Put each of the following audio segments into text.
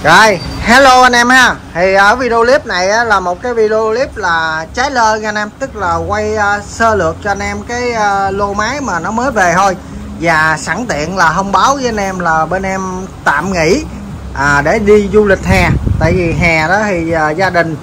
Rồi, hello anh em ha. Thì ở video clip này á, là một cái video clip là trái lơ nha anh em. Tức là quay sơ lược cho anh em cái lô máy mà nó mới về thôi. Và sẵn tiện là thông báo với anh em là bên em tạm nghỉ để đi du lịch hè. Tại vì hè đó thì gia đình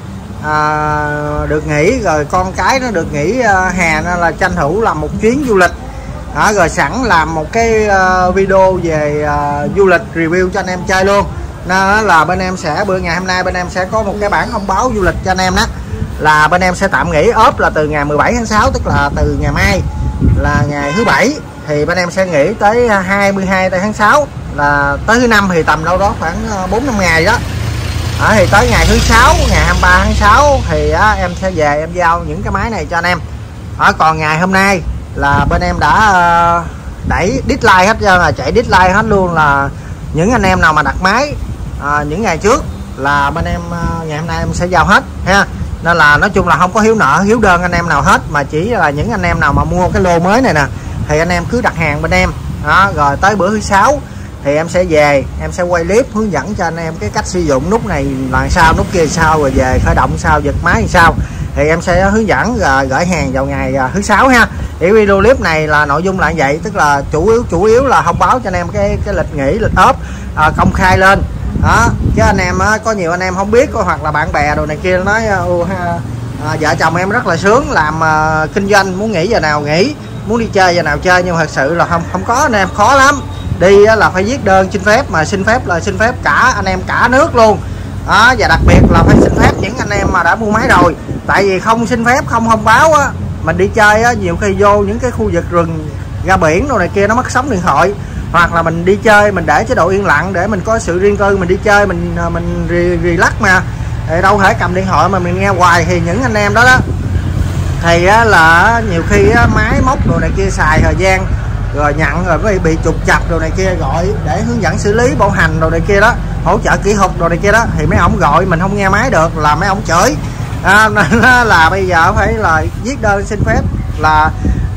được nghỉ, rồi con cái nó được nghỉ hè, nên là tranh thủ làm một chuyến du lịch. Rồi sẵn làm một cái video về du lịch review cho anh em chơi luôn. Nên là bên em sẽ ngày hôm nay bên em sẽ có một cái bản thông báo du lịch cho anh em đó, là bên em sẽ tạm nghỉ ốp là từ ngày 17 tháng 6, tức là từ ngày mai là ngày thứ bảy, thì bên em sẽ nghỉ tới 22 tháng 6, là tới thứ năm, thì tầm đâu đó khoảng 4-5 ngày đó. Thì tới ngày thứ sáu, ngày 23 tháng 6 thì em sẽ về em giao những cái máy này cho anh em. Còn ngày hôm nay là bên em đã đẩy deadline hết trơn, là chạy deadline hết luôn, là những anh em nào mà đặt máy những ngày trước là bên em ngày hôm nay em sẽ giao hết ha. Nên là nói chung là không có hiếu nợ hiếu đơn anh em nào hết, mà chỉ là những anh em nào mà mua cái lô mới này nè thì anh em cứ đặt hàng bên em rồi tới bữa thứ sáu thì em sẽ về, em sẽ quay clip hướng dẫn cho anh em cái cách sử dụng nút này là sao, nút kia sao, rồi về khởi động sao, giật máy sao, thì em sẽ hướng dẫn rồi gửi hàng vào ngày thứ sáu ha. Thì video clip này là nội dung là vậy, tức là chủ yếu là thông báo cho anh em cái lịch nghỉ, lịch ốp công khai lên đó. Chứ anh em có nhiều anh em không biết, hoặc là bạn bè đồ này kia nói vợ chồng em rất là sướng, làm kinh doanh, muốn nghỉ giờ nào nghỉ, muốn đi chơi giờ nào chơi, nhưng mà thật sự là không có anh em, khó lắm. Đi là phải viết đơn xin phép, mà xin phép là xin phép cả anh em cả nước luôn đó. Và đặc biệt là phải xin phép những anh em mà đã mua máy rồi, tại vì không xin phép, không thông báo á, mình đi chơi á, nhiều khi vô những cái khu vực rừng ra biển đồ này kia nó mất sóng điện thoại, hoặc là mình đi chơi mình để chế độ yên lặng để mình có sự riêng tư, mình đi chơi mình relax mà, thì đâu thể cầm điện thoại mà mình nghe hoài. Thì những anh em đó thì là nhiều khi máy móc đồ này kia xài thời gian rồi nhận rồi bị trục chặt đồ này kia, gọi để hướng dẫn xử lý bảo hành đồ này kia đó, hỗ trợ kỹ thuật đồ này kia đó, thì mấy ông gọi mình không nghe máy được là mấy ông chửi. Nên là bây giờ phải là viết đơn xin phép là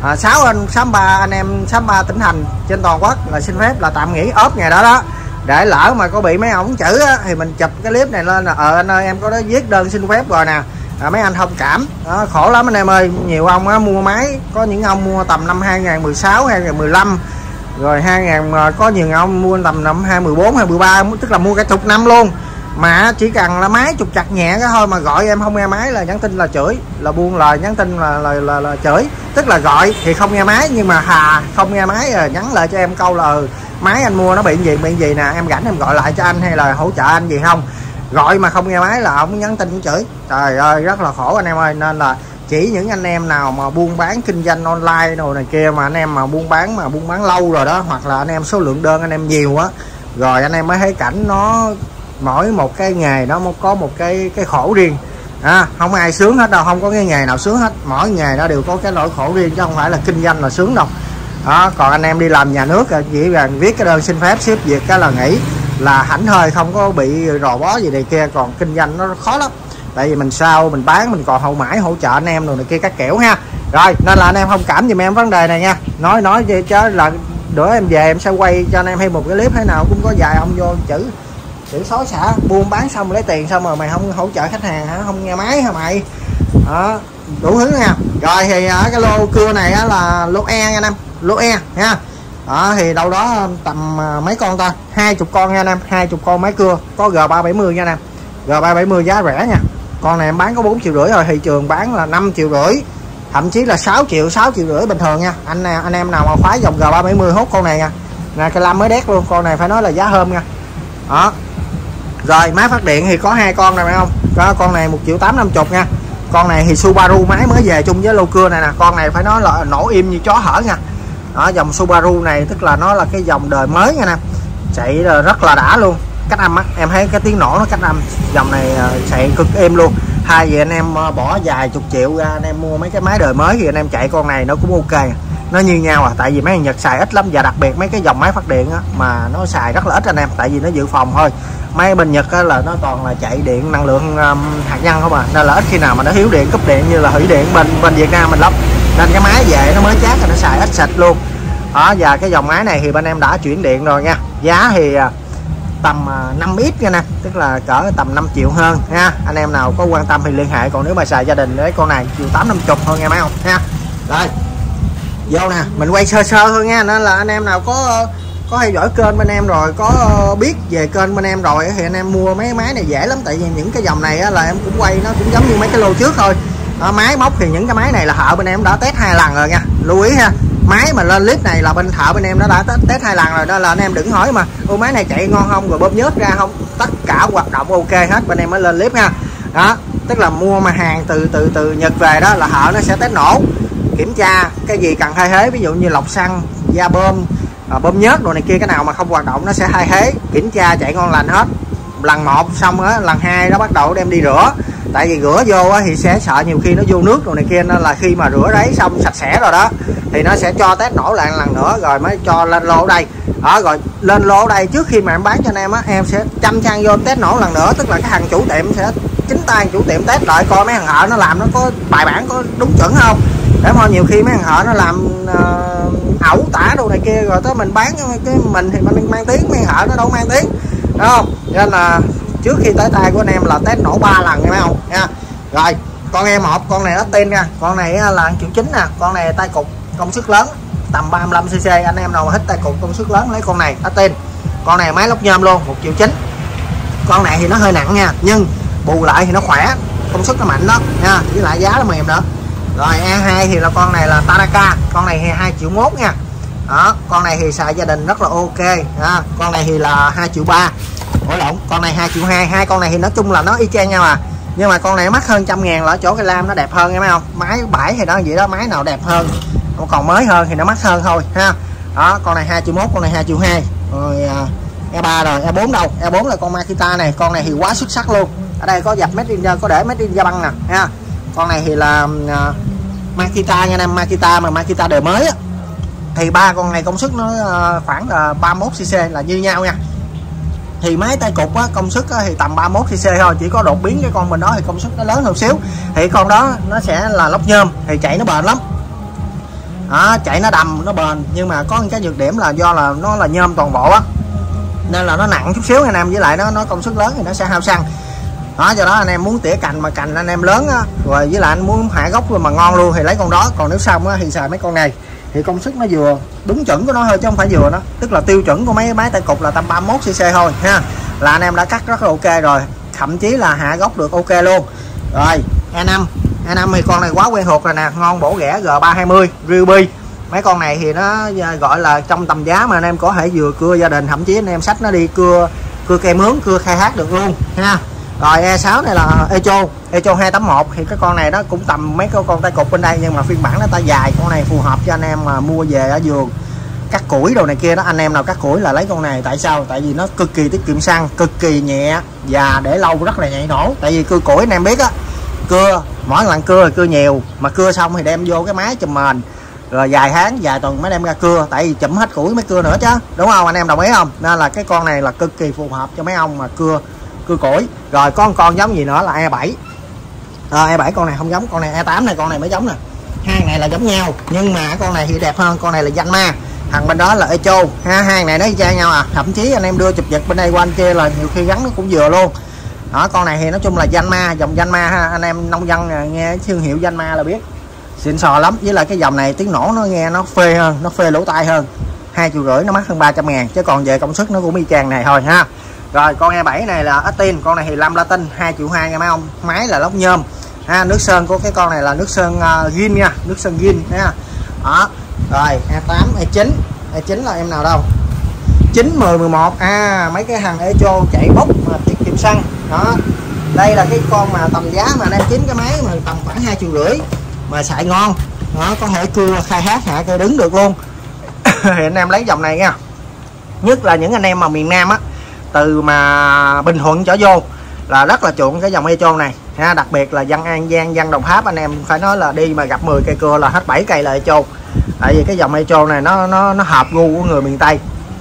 63 anh em 63 tỉnh thành trên toàn quốc là xin phép là tạm nghỉ ốp ngày đó đó, để lỡ mà có bị mấy ông chửi thì mình chụp cái clip này lên là anh ơi em có đó viết đơn xin phép rồi nè, mấy anh thông cảm đó. Khổ lắm anh em ơi, nhiều ông mua máy, có những ông mua tầm năm 2016 2015 rồi 2000, có nhiều ông mua tầm năm 2014 2013, tức là mua cả chục năm luôn, mà chỉ cần là máy trục chặt nhẹ cái thôi mà gọi em không nghe máy là nhắn tin là chửi, là buông lời nhắn tin là chửi. Tức là gọi thì không nghe máy, nhưng mà không nghe máy rồi nhắn lại cho em câu là máy anh mua nó bị gì nè, em rảnh em gọi lại cho anh hay là hỗ trợ anh gì không. Gọi mà không nghe máy là ông nhắn tin cũng chửi. Trời ơi rất là khổ anh em ơi. Nên là chỉ những anh em nào mà buôn bán kinh doanh online đồ này kia, mà anh em mà buôn bán lâu rồi đó, hoặc là anh em số lượng đơn anh em nhiều á, rồi anh em mới thấy cảnh nó mỗi một cái nghề nó có một cái khổ riêng. Không ai sướng hết đâu, không có cái nghề nào sướng hết, mỗi nghề nó đều có cái nỗi khổ riêng, chứ không phải là kinh doanh là sướng đâu đó. Còn anh em đi làm nhà nước chỉ là viết cái đơn xin phép xếp việc cái là nghỉ, là hảnh hơi, không có bị rò bó gì này kia. Còn kinh doanh nó khó lắm, tại vì mình sau mình bán mình còn hậu mãi hỗ trợ anh em rồi này kia các kiểu ha. Rồi nên là anh em thông cảm giùm em vấn đề này nha, nói chứ là bữa em về em sẽ quay cho anh em thêm một cái clip thế nào cũng có vài ông vô chữ xối xả, buôn bán xong lấy tiền xong rồi mày không hỗ trợ khách hàng hả, không nghe máy hả mày đó, đủ thứ nha. Rồi thì cái lô cưa này là lô E nha anh em, lô E nha đó. Thì đâu đó tầm mấy con ta, 20 con nha anh em, 20 con máy cưa, có G370 nha anh em, G370 giá rẻ nha. Con này em bán có 4,5 triệu rồi, thị trường bán là 5,5 triệu, thậm chí là 6 triệu 6,5 triệu bình thường nha. Anh em nào mà khoái dòng G370 hốt con này nha, nè cái lam mới đét luôn, con này phải nói là giá hôm nha đó. Rồi máy phát điện thì có 2 con này phải không đó, con này 1.850 nha. Con này thì Subaru máy mới về chung với lô cưa này nè, con này phải nói là nổ im như chó hở nha đó. Dòng Subaru này tức là nó là cái dòng đời mới nha nè, chạy rất là đã luôn. Cách âm á, em thấy cái tiếng nổ nó cách âm, dòng này chạy cực êm luôn. Thay vì anh em bỏ vài chục triệu ra anh em mua mấy cái máy đời mới thì anh em chạy con này nó cũng ok, nó như nhau tại vì mấy thằng Nhật xài ít lắm, và đặc biệt mấy cái dòng máy phát điện á, mà nó xài rất là ít anh em, tại vì nó dự phòng thôi. Máy bên Nhật á, là nó toàn là chạy điện năng lượng hạt nhân không à, nên là ít khi nào mà nó thiếu điện cúp điện như là thủy điện bên Việt Nam mình lắm. Nên cái máy về nó mới chát, nó xài ít xịt luôn đó. Và cái dòng máy này thì bên em đã chuyển điện rồi nha, giá thì tầm 5x nha nè, tức là cỡ tầm 5 triệu hơn ha. Anh em nào có quan tâm thì liên hệ, còn nếu mà xài gia đình đấy con này 1.850 thôi nghe mấy không ha. Rồi vô nè, mình quay sơ sơ thôi nha, nên là anh em nào có theo dõi kênh bên em rồi, có biết về kênh bên em rồi thì anh em mua mấy máy này dễ lắm, tại vì những cái dòng này á, là em cũng quay nó cũng giống như mấy cái lô trước thôi. Máy móc thì những cái máy này là thợ bên em đã test 2 lần rồi nha, lưu ý ha. Máy mà lên clip này là bên thợ bên em nó đã test 2 lần rồi, đó là anh em đừng hỏi mà máy này chạy ngon không, rồi bơm nhớt ra không, tất cả hoạt động ok hết bên em mới lên clip ha. Đó, tức là mua mà hàng từ Nhật về đó là thợ nó sẽ test nổ, kiểm tra cái gì cần thay thế, ví dụ như lọc xăng, da bơm, bơm nhớt đồ này kia, cái nào mà không hoạt động nó sẽ thay thế, kiểm tra chạy ngon lành hết. Lần 1 xong á, lần 2 đó bắt đầu đem đi rửa, tại vì rửa vô á, thì sẽ sợ nhiều khi nó vô nước đồ này kia, nên là khi mà rửa đấy xong sạch sẽ rồi đó thì nó sẽ cho test nổ lại lần nữa rồi mới cho lên lô ở đây. Đó, rồi lên lô ở đây trước khi mà em bán cho anh em á, em sẽ chăm chăng vô test nổ lần nữa, tức là cái thằng chủ tiệm sẽ chính tay chủ tiệm test lại coi mấy thằng thợ nó làm nó có bài bản, có đúng chuẩn không, để mà nhiều khi mấy thằng thợ nó làm ẩu tả đồ này kia rồi tới mình bán cái mình thì mình mang tiếng, mấy thợ nó đâu mang tiếng, đúng không? Nên là trước khi tới tay của anh em là test nổ 3 lần nghe mấy không nha. Rồi con E1, con này nó tin nha, con này là 1,9 triệu nè, con này tay cục công suất lớn tầm 35cc, anh em nào mà thích tay cục công suất lớn lấy con này nó tin. Con này máy lốc nhôm luôn, 1,9 triệu. Con này thì nó hơi nặng nha, nhưng bù lại thì nó khỏe, công suất nó mạnh đó nha, với lại giá nó mềm nữa. Rồi E2 thì là con này là Tanaka, con này thì 2,1 triệu nha. Đó, con này thì xài gia đình rất là ok ha. Con này thì là 2,3 triệu. Ủa lộn, con này 2,2 triệu. Hai con này thì nói chung là nó y chang nhau à, nhưng mà con này mắc hơn 100.000 là ở chỗ cái lam nó đẹp hơn nghe không. Máy bãi thì đó vậy đó, máy nào đẹp hơn còn mới hơn thì nó mắc hơn thôi ha. Đó, con này 2,1 triệu, con này 2,2 triệu. Rồi E3 rồi, E4 đâu? E4 là con Makita này, con này thì quá xuất sắc luôn. Ở đây có dập Made in, có để Made in Japan nè ha. Con này thì là Makita nha em, Makita mà Makita đời mới á, thì ba con này công suất nó khoảng là 31cc là như nhau nha. Thì máy tay cục á, công suất á, thì tầm 31cc thôi, chỉ có đột biến cái con bên đó thì công suất nó lớn hơn xíu, thì con đó nó sẽ là lốc nhôm thì chạy nó bền lắm. Đó, chạy nó đầm nó bền, nhưng mà có cái nhược điểm là do là nó là nhôm toàn bộ á, nên là nó nặng chút xíu anh em, với lại nó công suất lớn thì nó sẽ hao xăng. Đó, do đó anh em muốn tỉa cành mà cành anh em lớn á, rồi với lại anh muốn hạ gốc mà ngon luôn thì lấy con đó. Còn nếu xong á thì xài mấy con này thì công suất nó vừa đúng chuẩn của nó thôi chứ không phải vừa đó, tức là tiêu chuẩn của mấy máy tay cục là tầm 31cc thôi ha, là anh em đã cắt rất là ok rồi, thậm chí là hạ gốc được ok luôn. Rồi E5 thì con này quá quen thuộc rồi nè, ngon bổ rẻ, G320 Ruby. Mấy con này thì nó gọi là trong tầm giá mà anh em có thể vừa cưa gia đình, thậm chí anh em xách nó đi cưa cây mướn, cưa khai thác được luôn ha. Rồi E6 này là Echo 281, thì cái con này nó cũng tầm mấy con tay cục bên đây, nhưng mà phiên bản nó tay dài. Con này phù hợp cho anh em mà mua về ở vườn cắt củi đồ này kia đó, anh em nào cắt củi là lấy con này. Tại sao? Tại vì nó cực kỳ tiết kiệm xăng, cực kỳ nhẹ và để lâu rất là nhạy nổ. Tại vì cưa củi anh em biết á, cưa mỗi lần cưa thì cưa nhiều, mà cưa xong thì đem vô cái máy chùm mền, rồi vài tháng vài tuần mới đem ra cưa, tại vì chụm hết củi mới cưa nữa chứ, đúng không? Anh em đồng ý không? Nên là cái con này là cực kỳ phù hợp cho mấy ông mà cưa củi. Rồi có con giống gì nữa là E7. E7 con này không giống, con này E8 này, con này mới giống nè. Hai này là giống nhau, nhưng mà con này thì đẹp hơn, con này là Yanma, thằng bên đó là Echo ha. Hai này nó y chang nhau à, thậm chí anh em đưa chụp giật bên đây qua anh kia là nhiều khi gắn nó cũng vừa luôn. Đó, con này thì nói chung là Yanma, dòng Yanma ha, anh em nông dân nghe thương hiệu Yanma là biết xịn sò lắm. Với lại cái dòng này tiếng nổ nó nghe nó phê hơn, nó phê lỗ tai hơn. 2,5 triệu, nó mắc hơn 300.000, chứ còn về công suất nó cũng y chang này thôi ha. Rồi con E7 này là Atin, con này thì Lam Latin 2,2 triệu nha mấy ông, máy là lốc nhôm ha. Nước sơn của cái con này là nước sơn Gin nha, nước sơn Gin nha. Đó. Rồi E8, E9 là em nào đâu 9, 10, 11 mấy cái thằng Echo chạy bốc mà tiết kiệm xăng. Đó, đây là cái con mà tầm giá mà anh em kiếm cái máy mà tầm khoảng 2,5 triệu mà xài ngon. Đó, có thể cưa khai thác hạ cây đứng được luôn. Thì anh em lấy dòng này nha, nhất là những anh em mà miền Nam á, từ mà Bình Thuận trở vô là rất là chuộng cái dòng Echo này ha. Đặc biệt là dân An Giang, dân Đồng Tháp, anh em phải nói là đi mà gặp 10 cây cưa là hết 7 cây là Echo. Tại vì cái dòng Echo này nó hợp gu của người miền Tây.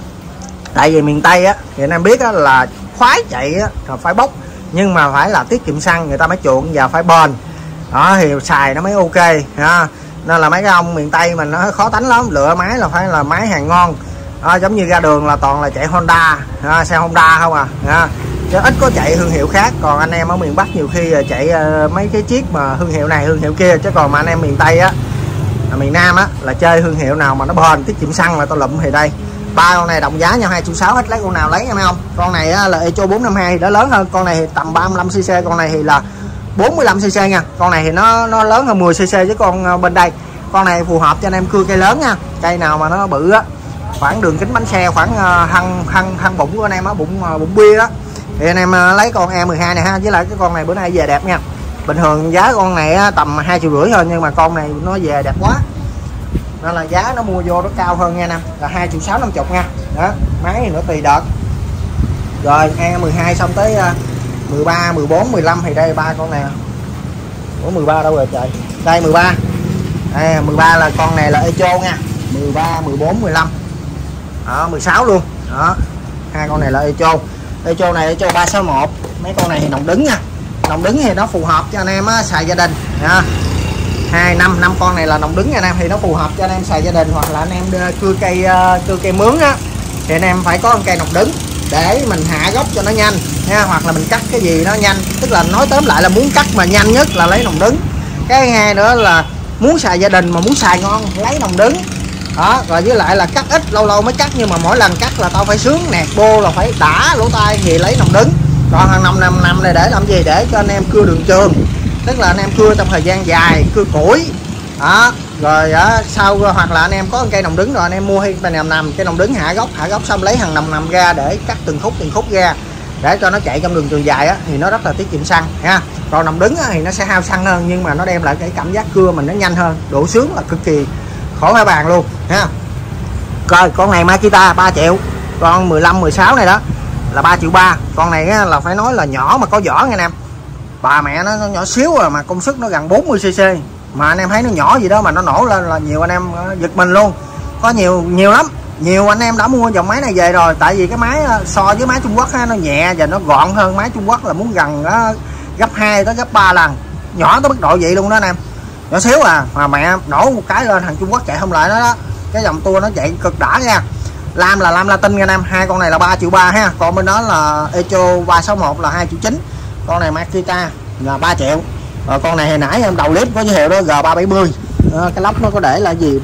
Tại vì miền Tây á thì anh em biết á, là khoái chạy á là phải bốc, nhưng mà phải là tiết kiệm xăng người ta mới chuộng và phải bền. Đó thì xài nó mới ok ha. Nên là mấy cái ông miền Tây mình nó khó tánh lắm, lựa máy là phải là máy hàng ngon, Giống như ra đường là toàn là chạy Honda, xe Honda không chứ ít có chạy thương hiệu khác. Còn anh em ở miền Bắc nhiều khi chạy mấy cái chiếc mà thương hiệu này thương hiệu kia, chứ còn mà anh em miền Tây á, miền Nam á là chơi thương hiệu nào mà nó bền, tiết kiệm xăng là tao lụm. Thì đây ba con này đồng giá nhau 2,6 triệu, hết lấy con nào lấy em không. Con này á, là Echo 452 thì nó lớn hơn, con này thì tầm 35cc, con này thì là 45cc nha. Con này thì nó lớn hơn 10cc với con bên đây. Con này phù hợp cho anh em cưa cây lớn nha, cây nào mà nó bự á, khoảng đường kính bánh xe, khoảng hăng bụng của anh em á, bụng bia đó, thì anh em lấy con E12 này ha. Với lại cái con này bữa nay về đẹp nha. Bình thường giá con này tầm 2,5 triệu thôi, nhưng mà con này nó về đẹp quá nên là giá nó mua vô nó cao hơn nha nè, là 2,650 triệu nha. Đó, máy thì nó tùy đợt. Rồi E12 xong tới 13, 14, 15 thì đây ba con này. Ủa 13 đâu rồi trời? Đây 13. 13 là con này là Echo nha. 13, 14, 15. Đó, 16 luôn. Đó. Hai con này là Echo. Echo này Echo 361. Mấy con này thì nòng đứng nha. Nòng đứng thì nó phù hợp cho anh em xài gia đình nha. 5 con này là nòng đứng nha anh em, thì nó phù hợp cho anh em xài gia đình, hoặc là anh em cưa cây mướn á thì anh em phải có một cây nòng đứng để mình hạ gốc cho nó nhanh nha, hoặc là mình cắt cái gì nó nhanh. Tức là nói tóm lại là muốn cắt mà nhanh nhất là lấy nòng đứng. Cái hai nữa là muốn xài gia đình mà muốn xài ngon lấy nòng đứng. Đó, rồi với lại là cắt ít lâu lâu mới cắt, nhưng mà mỗi lần cắt là tao phải sướng nẹt bô là phải đã lỗ tai thì lấy nòng đứng. Còn hàng 5 năm này để làm gì? Để cho anh em cưa đường trường, tức là anh em cưa trong thời gian dài, cưa củi đó. Rồi sau hoặc là anh em có cây nòng đứng rồi anh em mua cây nằm cây nòng đứng hạ gốc xong lấy hàng nằm ra để cắt từng khúc ra để cho nó chạy trong đường trường dài á, thì nó rất là tiết kiệm xăng ha. Còn nòng đứng á, thì nó sẽ hao xăng hơn, nhưng mà nó đem lại cái cảm giác cưa mình nó nhanh hơn, độ sướng là cực kỳ khỏi phải bàn luôn ha. Coi con này Makita 3 triệu, con 15 16 này đó là 3,3 triệu. Con này á, là phải nói là nhỏ mà có vỏ nha anh em. Bà mẹ nó nhỏ xíu à, mà công suất nó gần 40cc, mà anh em thấy nó nhỏ gì đó mà nó nổ lên là nhiều anh em giật mình luôn. Có nhiều lắm, nhiều anh em đã mua dòng máy này về rồi. Tại vì cái máy so với máy Trung Quốc nó nhẹ và nó gọn hơn. Máy Trung Quốc là muốn gần gấp 2 tới gấp 3 lần, nhỏ tới mức độ vậy luôn đó anh em, nhỏ xíu à, mà mẹ nổ một cái lên thằng Trung Quốc chạy không lại nó đó. Cái dòng tua nó chạy cực đã nha. Lam là lam Latin nha anh em. Hai con này là 3,3 triệu ha, còn bên đó là Echo 361 là 2,9 triệu. Con này Makita là 3 triệu. Rồi con này hồi nãy em đầu clip có giới thiệu đó, G370. Cái lốc nó có để là gì,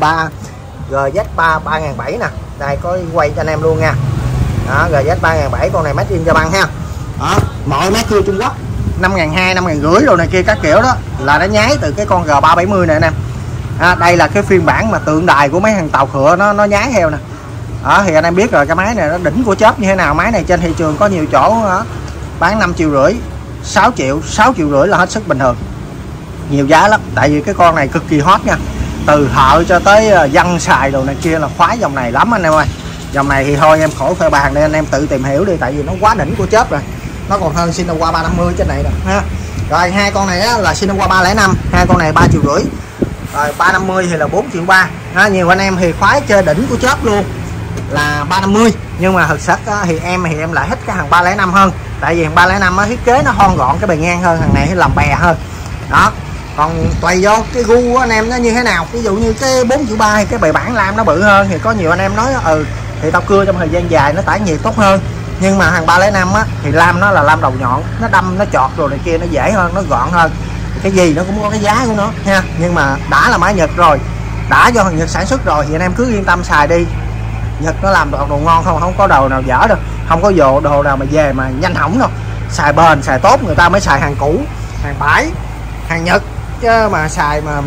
GZ3 3007 nè. Đây có quay cho anh em luôn nha. Đó, GZ 3007, con này made in Japan ha. Đó, mọi máy cưa Trung Quốc 5.200, 5.500 đồ này kia các kiểu đó là nó nhái từ cái con G370 này anh em. Đây là cái phiên bản mà tượng đài của mấy thằng tàu khựa nó nhái theo nè. Đó, thì anh em biết rồi, cái máy này nó đỉnh của chớp như thế nào. Máy này trên thị trường có nhiều chỗ đó, bán 5,5 triệu, 6 triệu, 6,5 triệu là hết sức bình thường. Nhiều giá lắm, tại vì cái con này cực kỳ hot nha. Từ thợ cho tới dân xài đồ này kia là khoái dòng này lắm anh em ơi. Dòng này thì thôi em khỏi phê bàn đây, anh em tự tìm hiểu đi, tại vì nó quá đỉnh của chớp rồi. Nó còn hơn Sinowa 350 trên này rồi ha. Rồi hai con này là Sinowa 305, hai con này 3,5 triệu. Rồi 350 thì là 4,3 triệu. Nhiều anh em thì khoái chơi đỉnh của chớp luôn là 350, nhưng mà thực chất thì em lại thích cái hàng 305 hơn. Tại vì hàng 305 thiết kế nó thon gọn cái bề ngang hơn, hàng này làm bè hơn đó. Còn tùy vô cái gu của anh em nó như thế nào. Ví dụ như cái 4,3 triệu thì cái bề bản lam nó bự hơn, thì có nhiều anh em nói thì tao cưa trong thời gian dài nó tản nhiệt tốt hơn. Nhưng mà hàng 305 thì lam nó là lam đầu nhọn, nó đâm nó chọt rồi này kia nó dễ hơn, nó gọn hơn. Cái gì nó cũng có cái giá của nó ha. Nhưng mà đã là máy Nhật rồi, đã do thằng Nhật sản xuất rồi thì anh em cứ yên tâm xài đi. Nhật nó làm đồ ngon, không có đồ nào dở đâu, không có đồ nào mà về mà nhanh hỏng đâu. Xài bền, xài tốt, người ta mới xài hàng cũ, hàng bãi, hàng Nhật. Chứ mà xài mà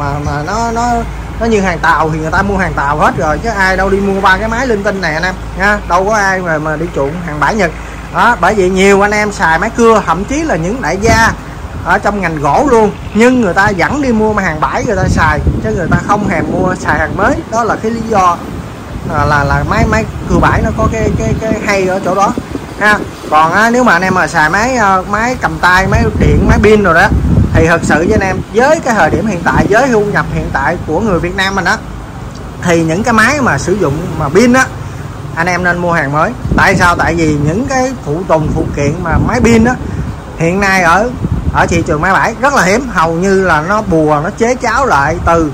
nó như hàng Tàu thì người ta mua hàng Tàu hết rồi, chứ ai đâu đi mua ba cái máy linh tinh này anh em nha. Đâu có ai mà đi chuộng hàng bãi Nhật đó. Bởi vì nhiều anh em xài máy cưa, thậm chí là những đại gia ở trong ngành gỗ luôn, nhưng người ta vẫn đi mua hàng bãi người ta xài, chứ người ta không hề mua xài hàng mới. Đó là cái lý do là máy cưa bãi nó có cái hay ở chỗ đó ha. Còn nếu mà anh em mà xài máy cầm tay, máy điện, máy pin rồi đó, thì thật sự với anh em, với cái thời điểm hiện tại, với thu nhập hiện tại của người Việt Nam mình đó, thì những cái máy mà sử dụng mà pin á, anh em nên mua hàng mới. Tại sao? Tại vì những cái phụ kiện mà máy pin đó hiện nay ở thị trường máy bãi rất là hiếm, hầu như là nó bùa, nó chế cháo lại từ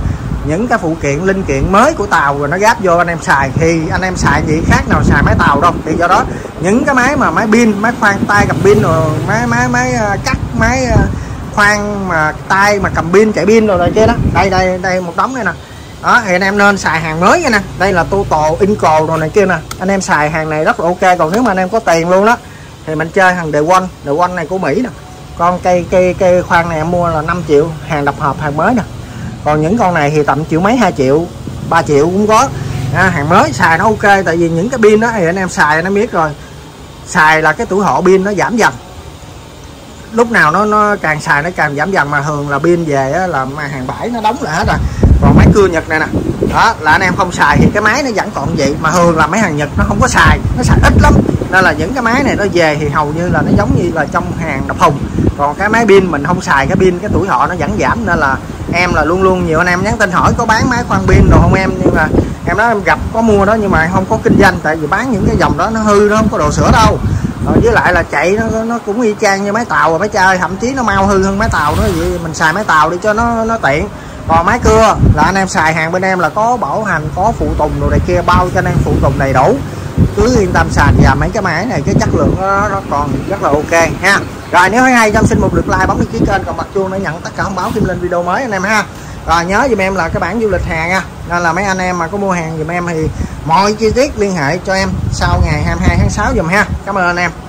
những cái phụ kiện linh kiện mới của tàu rồi nó gáp vô anh em xài, thì anh em xài gì khác nào xài máy tàu đâu. Thì do đó những cái máy mà máy pin, máy khoan tay cầm pin, rồi máy cắt, máy khoan mà tay mà cầm pin chạy pin rồi kia đó, đây một đống đây nè. Đó thì anh em nên xài hàng mới nha nè. Đây là Total Inco rồi này kia nè, anh em xài hàng này rất là ok. Còn nếu mà anh em có tiền luôn đó thì mình chơi hàng The One này của Mỹ nè. Con cây khoan này em mua là 5 triệu, hàng đập hộp, hàng mới nè. Còn những con này thì tầm triệu mấy, 2 triệu, 3 triệu cũng có. Hàng mới xài nó ok, tại vì những cái pin đó thì anh em xài nó biết rồi, xài là cái tuổi thọ pin nó giảm dần, lúc nào nó càng xài nó càng giảm dần, mà thường là pin về á, là hàng bãi nó đóng lại hết rồi. Còn máy cưa Nhật này nè, đó là anh em không xài thì cái máy nó vẫn còn vậy, mà thường là mấy hàng Nhật nó không có xài, nó xài ít lắm, nên là những cái máy này nó về thì hầu như là nó giống như là trong hàng đập thùng. Còn cái máy pin mình không xài, cái pin cái tuổi thọ nó vẫn giảm, nên là em là luôn luôn nhiều anh em nhắn tin hỏi có bán máy khoan pin đồ không em, nhưng mà em nói em gặp có mua đó nhưng mà không có kinh doanh, tại vì bán những cái dòng đó nó hư, nó không có đồ sửa đâu. Rồi với lại là chạy nó cũng y chang như máy tàu và máy chơi, thậm chí nó mau hư hơn máy tàu nữa, vậy mình xài máy tàu đi cho nó tiện. Còn máy cưa là anh em xài hàng bên em là có bảo hành, có phụ tùng đồ này kia, bao cho anh em phụ tùng đầy đủ, cứ yên tâm xài. Và mấy cái máy này cái chất lượng nó còn rất là ok ha. Rồi nếu thấy hay cho em xin một lượt like, bấm đăng ký kênh, còn bật chuông để nhận tất cả thông báo khi lên video mới anh em ha. Rồi nhớ giùm em là cái bản du lịch hàng nha, nên là mấy anh em mà có mua hàng giùm em thì mọi chi tiết liên hệ cho em sau ngày 22 tháng 6 giùm ha. Cảm ơn anh em.